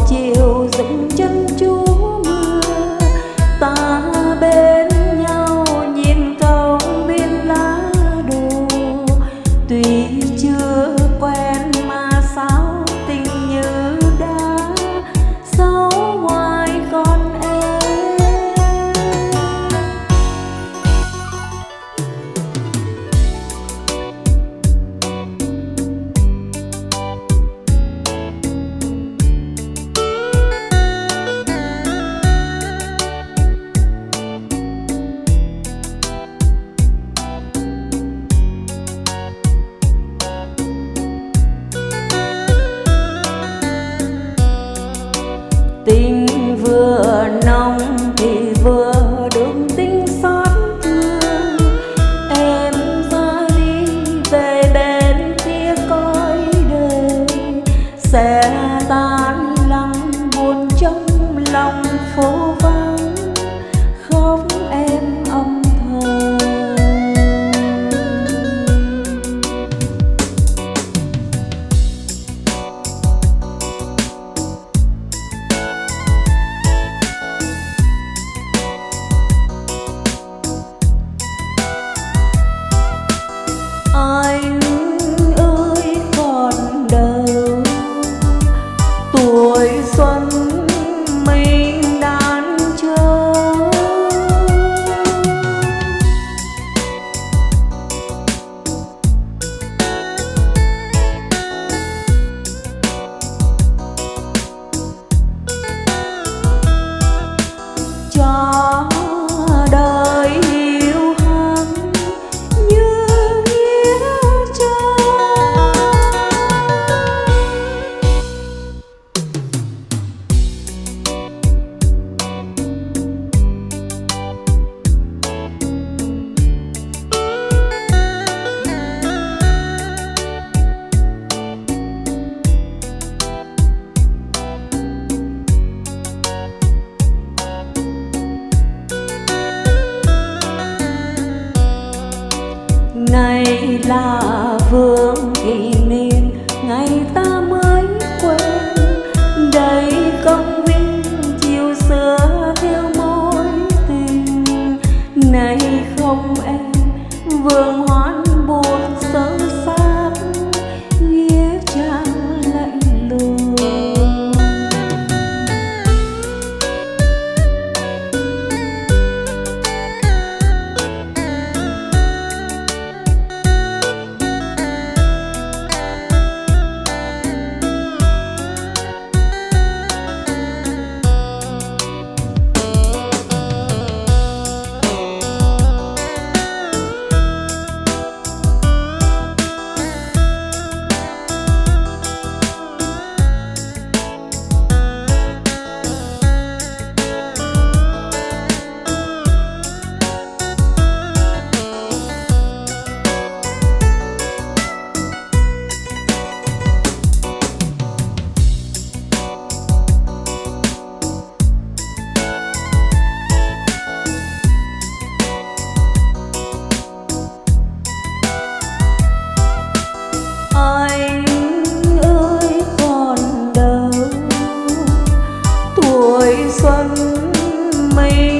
chiều dừng chân chú mưa, ta bên nhau nhìn công viên lá đồ. Tuy chưa quen mà sao tình như đã sâu ngoài con em. Tình vừa nồng thì vừa đúng tính xót thương. Em ra đi về bên kia cõi đời, sẽ tan lặng buồn trong lòng phố vắng, khóc em âm thầm. Anh ơi còn đâu, tuổi xuân mình đàn chờ. Cho đời hiu hắt như ngày là vương kỷ niệm, ngày ta mới quen. Đây công viên chiều xưa theo mối tình, này không em vương hoan buồn sâu sắc, nghĩa trang lạnh lùng. Anh ơi còn đâu, tuổi xuân mình